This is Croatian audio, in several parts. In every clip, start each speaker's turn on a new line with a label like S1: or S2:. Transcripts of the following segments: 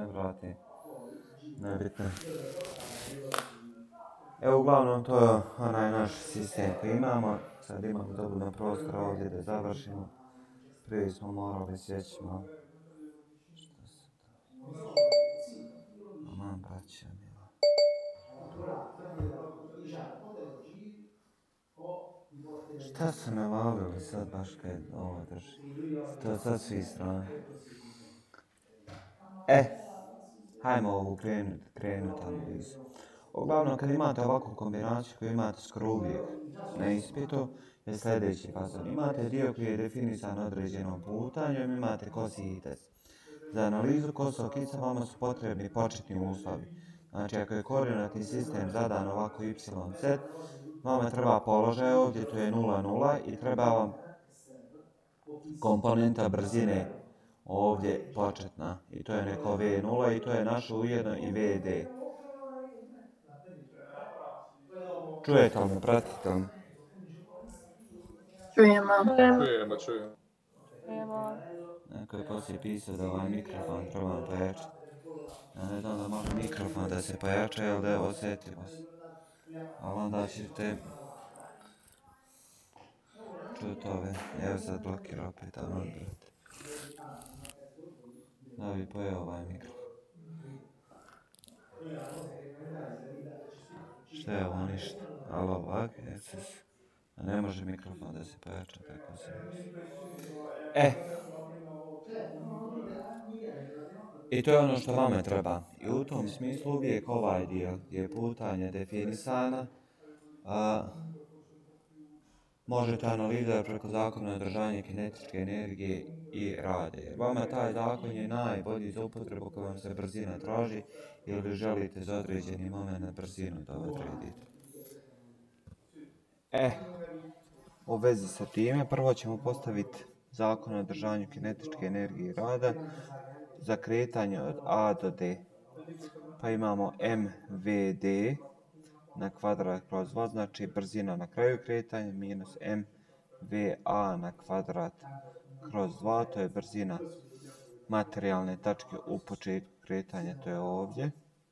S1: vrati. Nebitno. Evo, uglavnom, to je onaj naš sistem koji imamo. Sad imamo dovoljno prostora ovdje da završimo. Prije smo morali sjeći malo. Šta se to? Aman, braća mila. Šta su me valili sad baš kad ovo drži? To sad svi strane. Hajmo ovu krenut analizu. Uglavnom, kad imate ovakvu kombinaciju koju imate skoro uvijek na ispitu, je sljedeći fazon. Imate dio koji je definisan određenom putanjem, imate kosi i test. Za analizu kosog ica vama su potrebni početni uslovi. Znači, ako je koordinatni sistem zadan ovako yz, vama treba položaj ovdje, to je 0, 0 i treba vam komponenta brzine ovdje početna. I to je neko V0 i to je naše ujedno i VD. Čujete li me, pratite li me?
S2: Čujemo.
S1: Neko je poslije pisao da ovaj mikrofon trebam pojačati. Ja ne znam da može mikrofon da se pojača, jel da je osjetljivo se. Ali onda ćete čuti ove. Evo sad blokira opet, ali odbrati. Da bi pojeo ovaj mikrofon. Šta je ovo ništa? Ali ovak, ne može mikrofon da se pojača, tako se misli. I to je ono što vama treba. I u tom smislu uvijek ovaj dio gdje je putanje definisana, možete analizirati preko zakona održanja kinetičke energije i rade. Vama taj zakon je najbolji za upotrebu kad vam se brzina traži ili želite za određeni moment brzinu da odredite. U vezi sa time, prvo ćemo postaviti zakon o održanju kinetičke energije i rada za kretanje od A do D. Pa imamo mvd na kvadrat kroz 2, znači brzina na kraju kretanja, minus mva na kvadrat kroz 2, to je brzina materijalne tačke u početku kretanja, to je ovdje,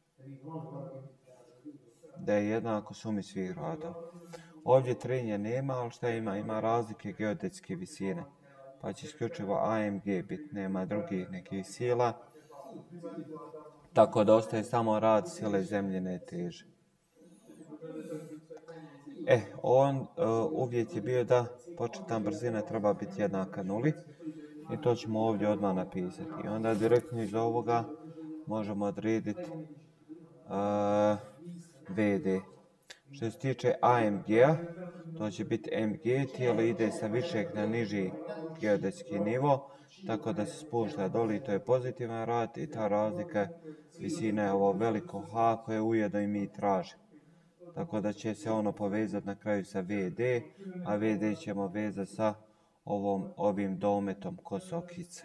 S1: da je jednako sumi svih radova. Ovdje trenja nema, ali šta ima? Ima razlike geodetske visine, pa će isključivo AMG biti, nema drugih nekih sila, tako da ostaje samo rad sile zemljine teže. Uvjet je bio da početna brzina treba biti jednaka nuli i to ćemo ovdje odmah napisati. I onda direktno iz ovoga možemo odrediti VD. Što se tiče AMG-a, to će biti MG, tijelo ide sa višeg na niži geodetski nivo, tako da se spušta doli, to je pozitivan rad i ta razlika visine je ovo veliko H koje ujedno i mi tražimo. Tako da će se ono povezati na kraju sa VD, a VD ćemo vezati sa ovim dometom kosokice.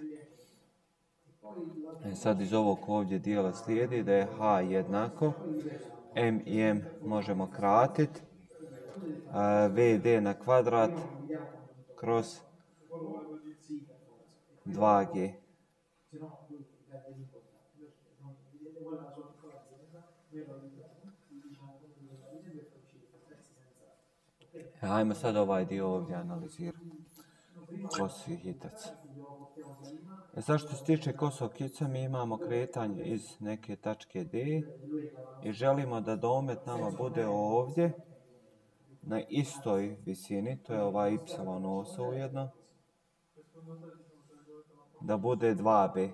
S1: Sad iz ovog ovdje dijela slijedi da je H jednako, M i M možemo kratiti, VD na kvadrat kroz 2G. Hajmo sad ovaj dio ovdje analizirati. Kosi hitac. Sad što se tiče kosog hica, mi imamo kretanje iz neke tačke D i želimo da domet nama bude ovdje na istoj visini, to je ova y osa ujedno, da bude 2b.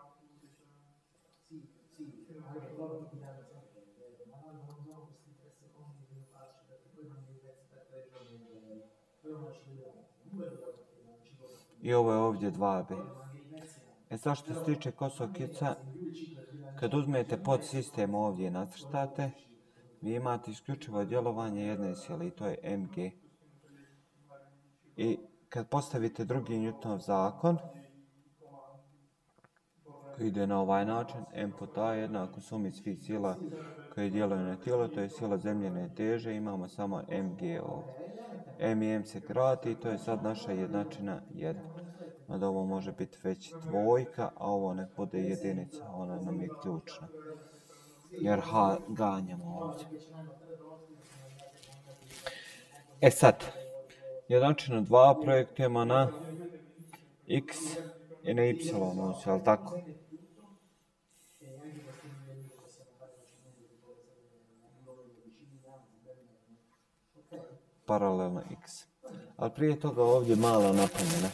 S1: I ovo je ovdje 2b. Sad što se tiče kosog hica, kad uzmete podsistem ovdje i nacrtate, vi imate isključivo djelovanje jedne sile i to je mg. I kad postavite drugi Newtonov zakon, koji ide na ovaj način, m puta a jednako sumi svih sila koje djeluju na tijelo, to je sila zemljine teže, imamo samo mg ovdje. M i M se krati i to je sad naša jednačina 1. da ovo može biti već dvojka, a ovo nek bude jedinica, ona nam je ključna. Jer h ganjamo ovdje. E sad, jednačinu 2 projektujemo na x i na y osi, ali tako? Paralelno x. Ali prije toga ovdje mala napomena.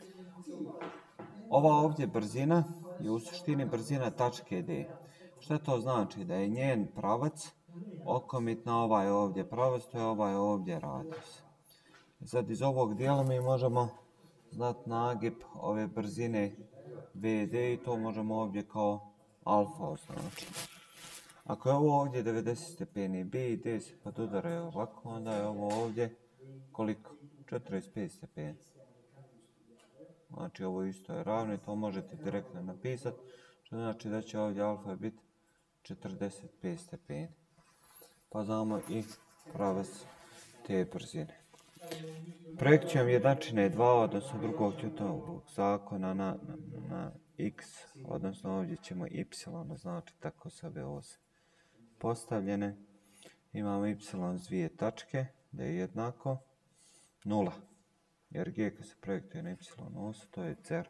S1: Ova ovdje brzina je u suštini brzina tačke D. Što to znači? Da je njen pravac okomit na ovaj ovdje pravac, to je ovaj ovdje radijus. Sad iz ovog dijela mi možemo znati nagib ove brzine VD i to možemo ovdje kao alfa označiti. Ako je ovo ovdje 90 stepeni B i D se podudaraju ovako, onda je ovo ovdje koliko? 45 stepeni. Znači ovo isto je ravno i to možete direktno napisati, što znači da će ovdje alfa biti 45 stepeni. Pa znamo i pravac te brzine. Projekcijom jednačine 2, odnosno drugog Newtonovog zakona na x, odnosno ovdje ćemo y označiti tako s ove ose postavljene. Imamo y s dvije tačke, da je jednako 0. Jer g kad se projektuje na y osu, to je 0.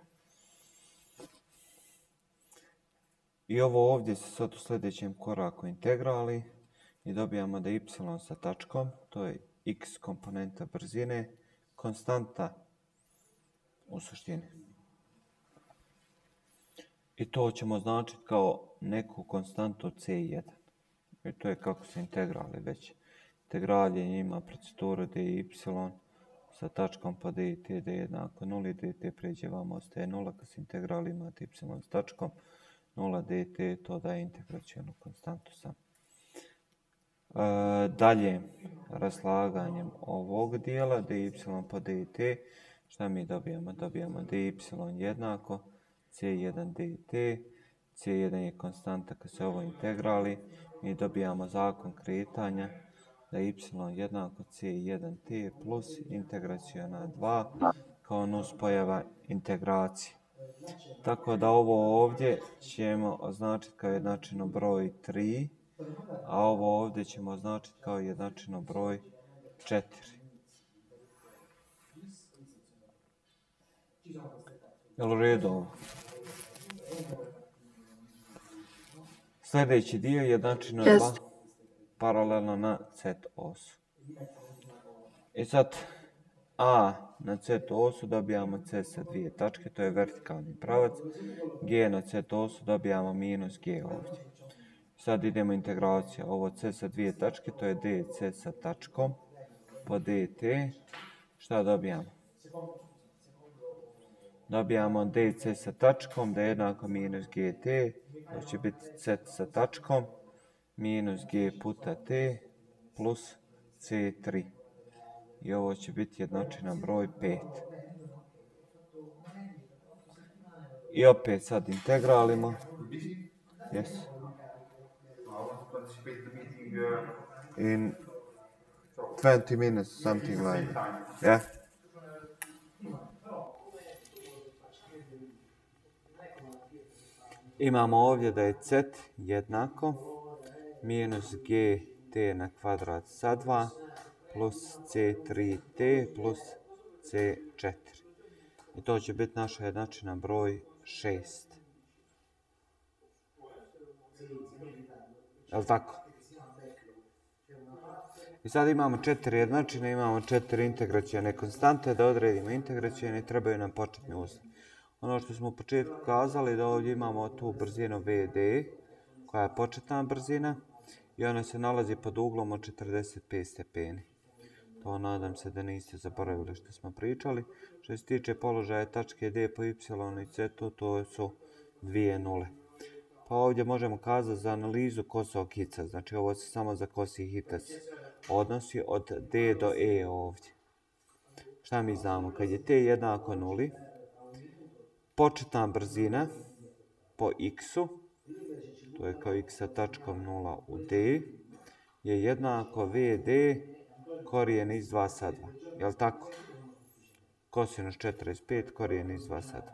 S1: I ovo ovdje se sad u sljedećem koraku integrali i dobijamo da y sa tačkom, to je x komponenta brzine, konstanta u suštini. I to ćemo označiti kao neku konstantu c1. I to je kako se integrali već. Integralje ima proceduru dy sa tačkom pa dt, d jednako 0 i dt pređe vam ostaje 0. Kad se integrali imate y s tačkom 0 dt, to daje integracijonu konstantu sam. Dalje, raslaganjem ovog dijela dy po dt, šta mi dobijamo? Dobijamo dy jednako c1 dt, c1 je konstanta kad se ovo integrali, mi dobijamo zakon kretanja da je y jednako c1t plus integracijona 2 kao nuspojava integracije. Tako da ovo ovdje ćemo označiti kao jednačino broj 3, a ovo ovdje ćemo označiti kao jednačino broj 4. Jel u redu ovo? Sljedeći dio je jednačino 2 paralelno na z osu. I sad a na z osu dobijamo c sa dvije tačke, to je vertikalni pravac. G na z osu dobijamo minus g ovdje. Sad idemo integracija. Ovo c sa dvije tačke, to je dc sa tačkom po dt. Šta dobijamo? Dobijamo dc sa tačkom da je jednako minus gt. To će biti c sa tačkom minus g puta t plus c3. I ovo će biti jednačina broj 5. I opet sad integralimo. Yes. In 20 minutes, something like that. Yeah. Imamo ovdje da je z jednako minus gt na kvadrat sa 2 plus c3t plus c4. I to će biti naša jednačina broj 6. Jel' tako? I sad imamo 4 jednačine, imamo 4 integracijone konstante. Da odredimo integracijone trebaju nam početni uslovi. Ono što smo u početku kazali da ovdje imamo tu brzinu vd koja je početna brzina i ona se nalazi pod uglom od 45 stepeni. To nadam se da niste zaboravili što smo pričali. Što se tiče položaja tačke D po y i z, to su dvije nule. Pa ovdje možemo kazati za analizu kosog hica, znači ovo se samo za kosi hitac odnosi od D do E ovdje. Šta mi znamo? Kad je t jednako nuli, početna brzina po x-u, to je kao x sa tačkom 0 u D, je jednako vd korijen iz 2 sa 2. Jel' tako? kosinus 45 korijen iz 2 sa 2.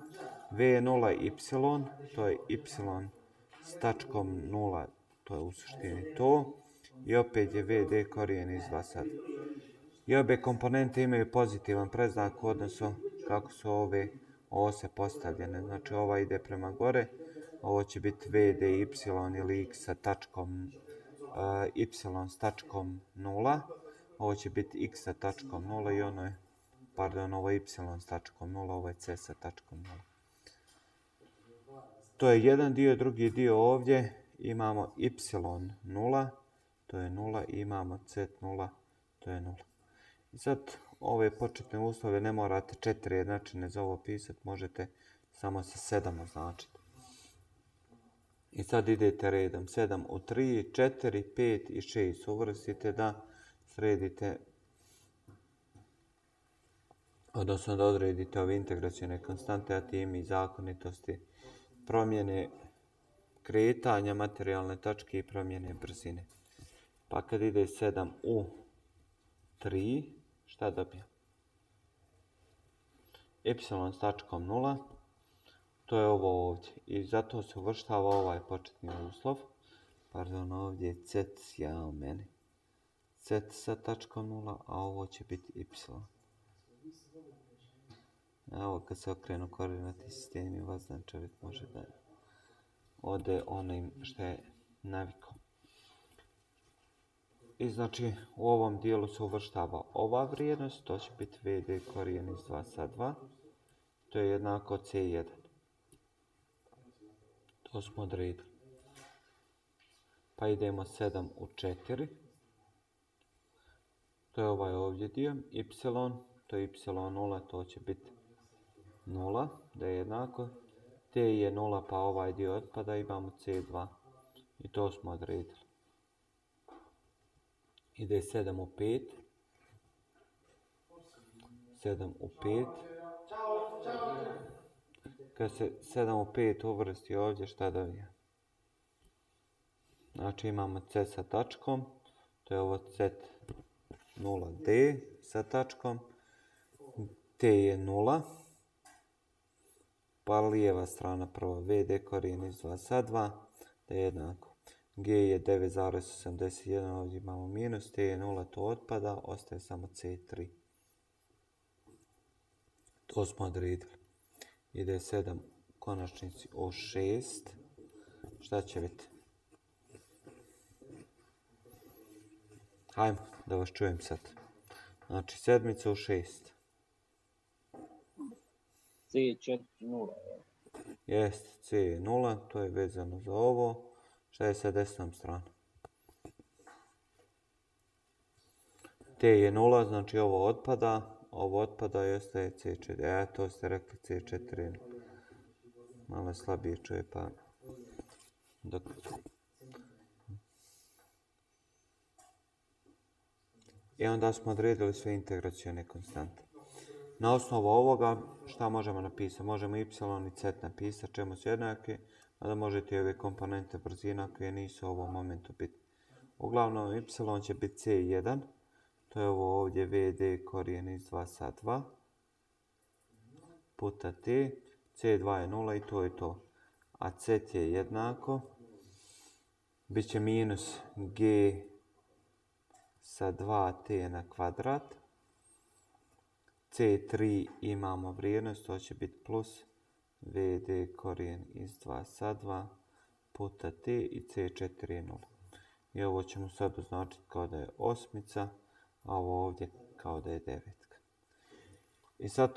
S1: V0y, to je y s tačkom 0, to je u suštini to. I opet je vd korijen iz 2 sa 2. I obe komponente imaju pozitivan predznak u odnosu kako su ove ose postavljene. Znači ova ide prema gore, ovo će biti vd y ili x sa tačkom y s tačkom 0, ovo će biti x sa tačkom 0 i ono je, ovo je y s tačkom 0, ovo je c sa tačkom 0. To je jedan dio, drugi dio ovdje imamo y0, to je 0 i imamo z0, to je 0. I sad ove početne uslove ne morate 4 jednačine za ovo pisati, možete samo sa 7 označiti. I sad idete redom 7 u 3, 4, 5 i 6 uvrstite da sredite, odnosno da odredite ove integracione konstante, a time i zakonitosti promjene kretanja materijalne tačke i promjene brzine. Pa kad ide 7 u 3, šta dobijam? Y s tačkom 0, to je ovo ovdje. I zato se uvrštava ovaj početni uslov. Pardon, ovdje je z, jao meni. Z sa tačkom 0, a ovo će biti y. Evo kad se okrenu koordinatni sistemi, vazdan čovjek može da ode onim što je navikao. I znači u ovom dijelu se uvrštava ova vrijednost, to će biti vd korijen iz 2 sa 2, to je jednako c1. To smo odredili. Pa idemo 7 u 4, to je ovaj ovdje dio, y, to je y0, to će biti 0, da je jednako, t je 0 pa ovaj dio otpada, imamo c2 i to smo odredili. Ide 7 u 5, 7 u 5, kad se 7 u 5 uvrsti ovdje, šta dobija? Znači imamo c sa tačkom, to je ovo z0d sa tačkom, t je 0, pa lijeva strana prvo vd korijen iz 2 sa 2, da je jednako. G je 9,81, ovdje imamo minus, t je 0, to otpada, ostaje samo c3. To smo odredili. Ide 7 konačnici u 6. Šta će biti? Hajmo da vas čujem sad. Znači sedmica u 6.
S2: C4 0.
S1: Jeste, C je 0, to je vezano za ovo. Šta je sa desnom stranom? T je 0, znači ovo otpada i ostaje C4. To ste rekli C4. Malo slabije čuje, pa... I onda smo odredili sve integracione konstante. Na osnovu ovoga šta možemo napisati? Možemo y i z napisati, čemu su jednake, a da možete i ove komponente brzina koje nisu u ovom momentu bitne. Uglavnom y će biti c1, to je ovo ovdje vd korijen iz 2 sa 2, puta t, c2 je 0 i to je to. A z je jednako, bit će minus g sa 2t na kvadrat, c3 imamo vrijednost, to će biti plus vd korijen iz 2 sa 2 puta t i c4 je 0. I ovo ćemo sad označiti kao da je osmica, a ovo ovdje kao da je devetka. I sad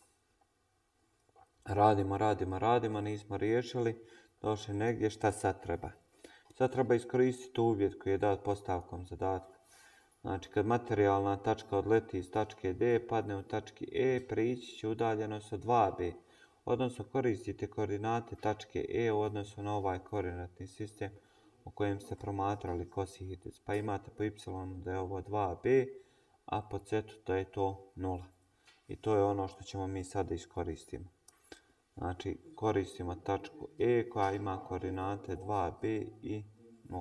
S1: radimo, nismo riješili, došli negdje, šta sad treba? Sad treba iskoristiti uvjet koji je dat postavkom zadatka. Znači, kad materijalna tačka odleti iz tačke D, padne u tački E, prići će udaljenost od 2b. Odnosno, koristite koordinate tačke E u odnosu na ovaj koordinatni sistem u kojem ste promatrali kosihitec. Pa imate po y da je ovo 2b, a po z da je to 0. I to je ono što ćemo mi sada iskoristiti. Znači, koristimo tačku E koja ima koordinate 2b i 0.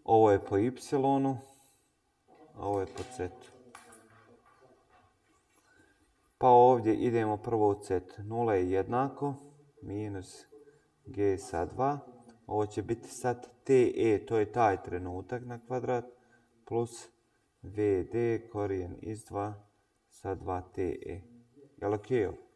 S1: Ovo je po y, a ovo je po z. Pa ovdje idemo prvo u z. 0 je jednako minus g sa 2. Ovo će biti sad te, to je taj trenutak na kvadrat, plus vd korijen iz 2 sa 2 te. Jel ok?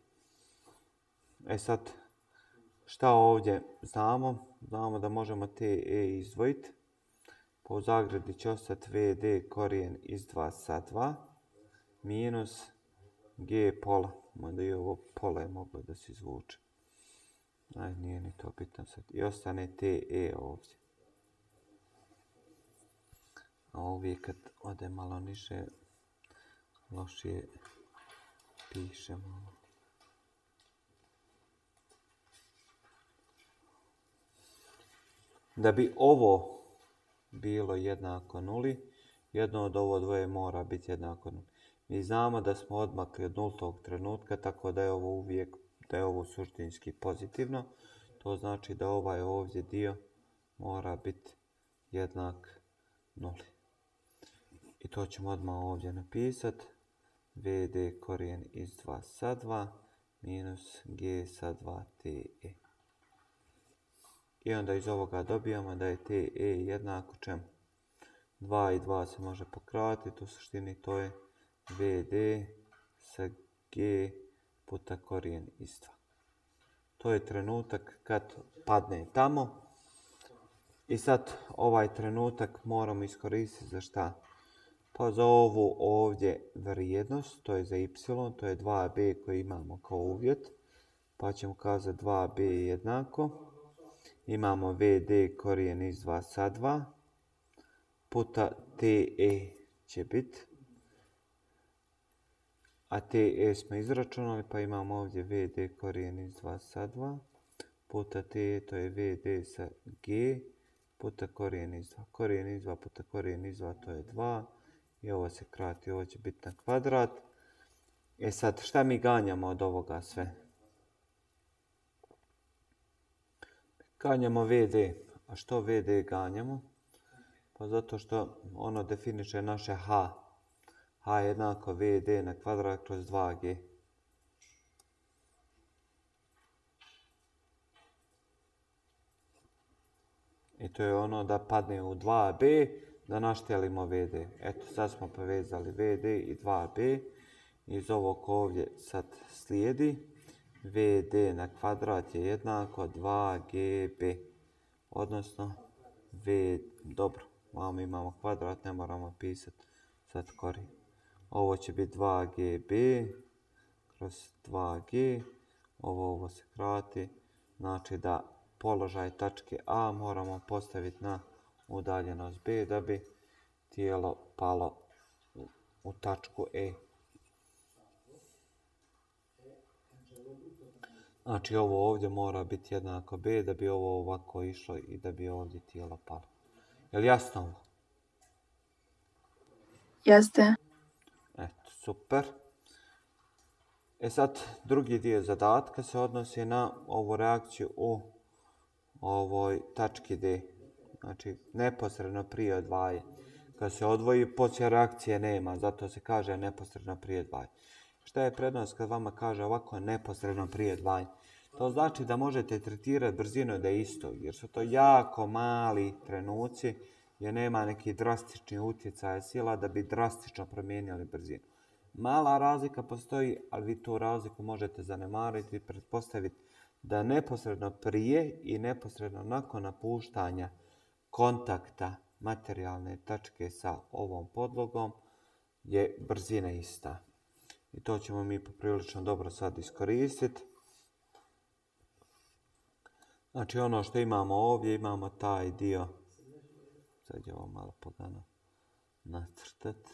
S1: E sad, šta ovdje znamo? Znamo da možemo te izdvojiti. Pa u zagradi će ostati vd korijen iz 2 sa 2 minus g pola. Mada i ovo pola je moglo da se izvuče. Ajde, nije ni to bitno sad. I ostane te ovdje. A uvijek kad ode malo niže, lošije pišemo. Da bi ovo bilo jednako nuli, jedno od ovo dvoje mora biti jednako nuli. Mi znamo da smo odmakli od nultog trenutka, tako da je ovo uvijek, da je ovo suštinski pozitivno. To znači da ovaj ovdje dio mora biti jednak nuli. I to ćemo odmah ovdje napisati. Vd korijen iz 2 sa 2 minus g sa 2 te. I onda iz ovoga dobijamo da je te jednako čemu? 2 i 2 se može pokratiti, u suštini to je vd sa g puta korijen iz 2. To je trenutak kad padne tamo. I sad ovaj trenutak moramo iskoristiti za šta? Pa za ovu ovdje vrijednost, to je za y, to je 2b koji imamo kao uvjet. Pa ćemo kazati 2b jednako. Imamo vd korijen iz 2 sa 2 puta te će biti. A te smo izračunali pa imamo ovdje vd korijen iz 2 sa 2 puta te, to je vd sa g puta korijen iz 2. Korijen iz 2 puta korijen iz 2 to je 2. I ovo se krati, ovo će biti na kvadrat. E sad, šta mi ganjamo od ovoga sve? Ganjamo vd. A što vd ganjamo? Pa zato što ono definiše naše h. h jednako vd na kvadrat kroz 2g. I to je ono da padne u 2b, da naštelimo vd. Eto, sad smo povezali vd i 2b. Iz ovog ovdje sad slijedi. Vd na kvadrat je jednako 2gb. Odnosno, dobro, ovamo imamo kvadrat, ne moramo pisati sad korijen. Ovo će biti 2gb kroz 2g. Ovo se krati. Znači da položaj tačke A moramo postaviti na udaljenost B da bi tijelo palo u tačku E. Znači ovo ovdje mora biti jednako B da bi ovo ovako išlo i da bi ovdje tijelo palo. Je li jasno ovo?
S3: Jeste.
S1: Eto, super. E sad, drugi dio zadatka se odnosi na ovu reakciju u ovoj tački D. Znači, neposredno prije odvajanja. Kad se odvoji, poslije reakcije nema, zato se kaže neposredno prije odvajanja. Šta je prednost kad vama kaže ovako neposredno prije odvajanja? To znači da možete tretirati brzinu da je isto, jer su to jako mali trenuci gdje nema neki drastični utjecaj sila da bi drastično promijenili brzinu. Mala razlika postoji, ali vi tu razliku možete zanemariti i pretpostaviti da neposredno prije i neposredno nakon napuštanja kontakta materijalne tačke sa ovom podlogom je brzina ista. I to ćemo mi poprilično dobro sad iskoristiti. Znači ono što imamo ovdje, imamo taj dio. Sad je ovo malo pogano nacrtati.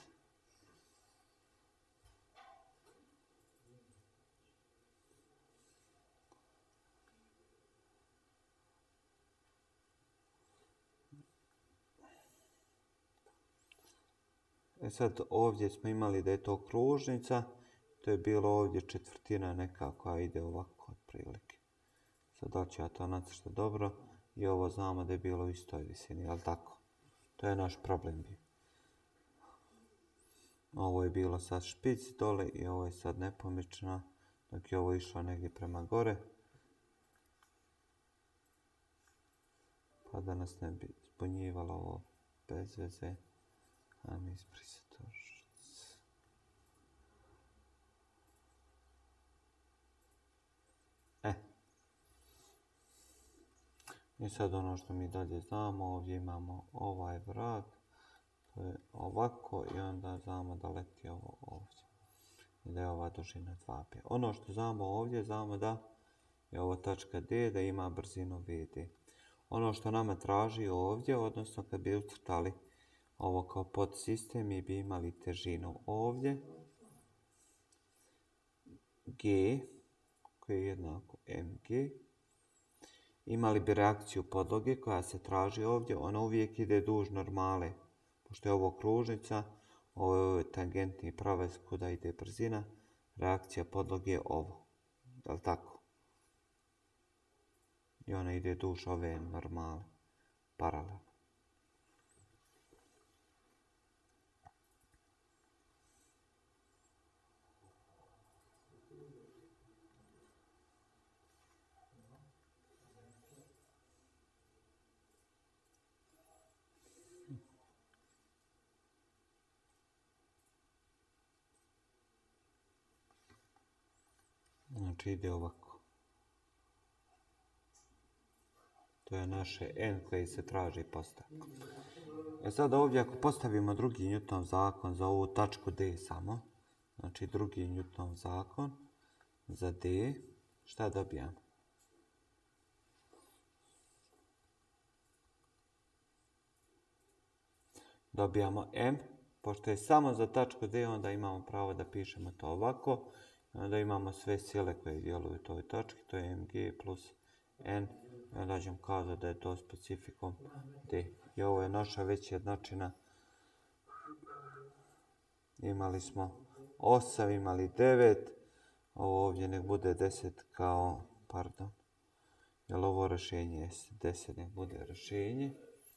S1: E sad ovdje smo imali da je to kružnica. To je bilo ovdje četvrtina neka koja ide ovako otprilike. Sad hoću ja to nacrtati dobro. I ovo znamo da je bilo u istoj visini, jel tako? To je naš problem bio. Ovo je bilo sad špic dole i ovo je sad nepomična, dok je ovo išlo negdje prema gore. Pa da nas ne bi zbunjivalo ovo bez veze. Ajme izbrisati to. I sad ono što mi dalje znamo, ovdje imamo ovaj vrag, to je ovako i onda znamo da leti ovo ovdje. I da je ova dužina 2b. Ono što znamo ovdje, znamo da je ovo tačka D, da ima brzinu vd. Ono što nama traži ovdje, odnosno kad bi ucrtali ovo kao podsistem, mi bi imali težinu ovdje, G, koji je jednako mg. Imali bi reakciju podloge koja se traži ovdje, ona uvijek ide duž normale. Pošto je ovo kružnica, ovo je tangentni pravac kuda ide brzina, reakcija podloge je ovo. Je li tako? I ona ide duž ove normale, paralelno. Znači ide ovako. To je naše n koji se traži postavkom. Sad ovdje ako postavimo drugi Newtonov zakon za ovu tačku D samo, znači drugi Newtonov zakon za D, šta dobijamo? Dobijamo m, pošto je samo za tačku D, onda imamo pravo da pišemo to ovako. Onda imamo sve sile koje djeluju u toj točki, to je mg plus n. I onda ćemo kazati da je to specifikom D. I ovo je naša već jednačina. Imali smo 8, imali 9. Ovo ovdje nek bude 10 kao, pardon. Jer ovo rješenje je 10, nek bude rješenje.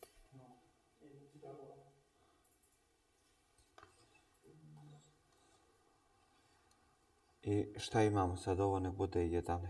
S1: I šta imamo sad? Ovo nek bude 11.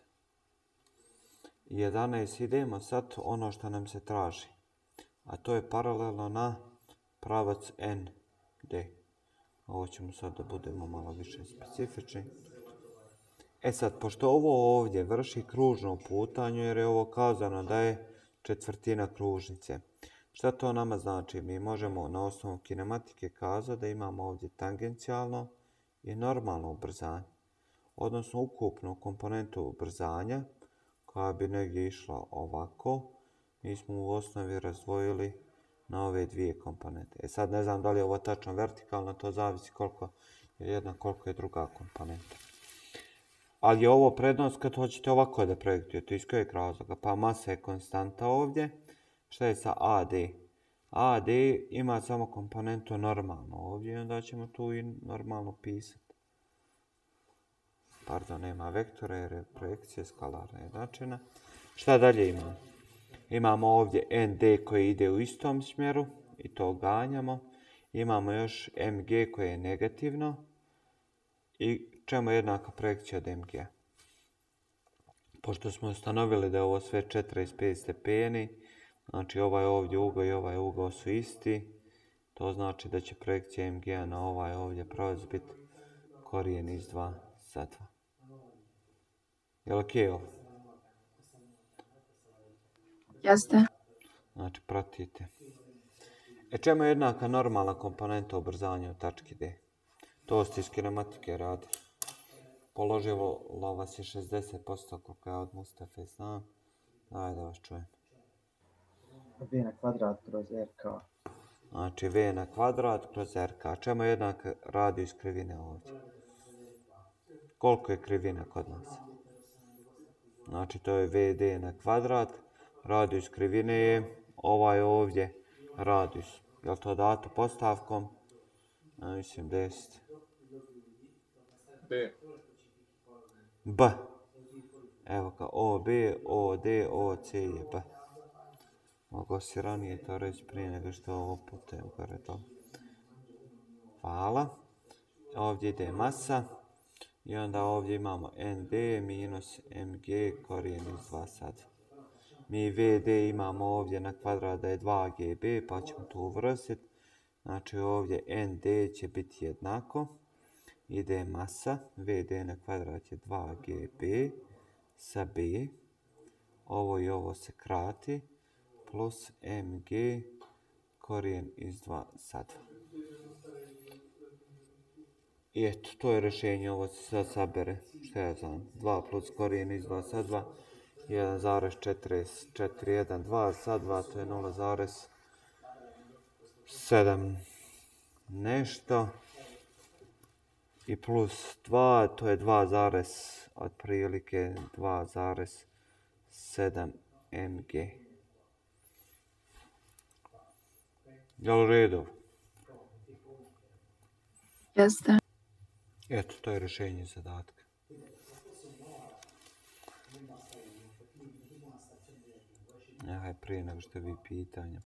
S1: 11 idemo sad ono što nam se traži. A to je paralelno na pravac ND. Ovo ćemo sad da budemo malo više specifični. E sad, pošto ovo ovdje vrši kružno putanje, jer je ovo kazano da je četvrtina kružnice. Šta to nama znači? Mi možemo na osnovu kinematike kazati da imamo ovdje tangencijalno i normalno ubrzanje. Odnosno ukupnu komponentu ubrzanja koja bi negdje išla ovako. Mi smo u osnovi razdvojili na ove dvije komponente. E sad ne znam da li je ovo tačno vertikalno, to zavisi koliko je jedna, koliko je druga komponenta. Ali je ovo prednost kad hoćete ovako da projektujete. Iz kojeg razloga? Pa masa je konstanta ovdje. Šta je sa AD? AD ima samo komponentu normalno ovdje i onda ćemo tu i normalno pisati. Pardon, nema vektora jer je projekcija skalarna jednačina. Šta dalje imamo? Imamo ovdje ND koji ide u istom smjeru i to ganjamo. Imamo još MG koje je negativno. I čemu je jednaka projekcija od MG? Pošto smo ustanovili da je ovo sve 45 stepeni, znači ovaj ovdje ugao i ovaj ugao su isti, to znači da će projekcija MG na ovaj ovdje pravac biti korijen iz 2 za 2. Je li okej ovo?
S3: Jeste.
S1: Znači pratite. Čemu je jednaka normalna komponenta ubrzanja u tački D? To ste iz kinematike radili. Položilo vas je 60% koliko ja od Mustafe znam. Daj da vas čujem.
S4: V na kvadrat kroz RK.
S1: Znači V na kvadrat kroz RK. Čemu je jednak radijus krivine ovdje? Koliko je krivina kod nas? Znači to je VD na kvadrat. Radijus krivine je ovaj ovdje radijus. Je li to dato postavkom? Mislim 10.
S2: B.
S1: B. Evo ga, OB, OD, OC je B. Mogao si ranije to reći prije nego što je ovo putem gore to. Hvala. Ovdje ide masa. I onda ovdje imamo ND minus MG korijen iz 2 sad. Mi VD imamo ovdje na kvadrat da je 2GB, pa ćemo to uvrstiti. Znači ovdje ND će biti jednako. Ide masa, VD na kvadrat je 2GB sa B. Ovo i ovo se krati. Plus MG korijen iz 2 sad. I eto, to je rješenje, ovo se sad sabere, što ja znam, 2 plus korijen iz 2 sa 2, 1,412 sa 2, to je 0,7 nešto, i plus 2, to je 2, otprilike 2,7 mg. Jel u redu?
S3: Jeste.
S1: Eto, to je rješenje zadatka. Prije nego što vi pitanja.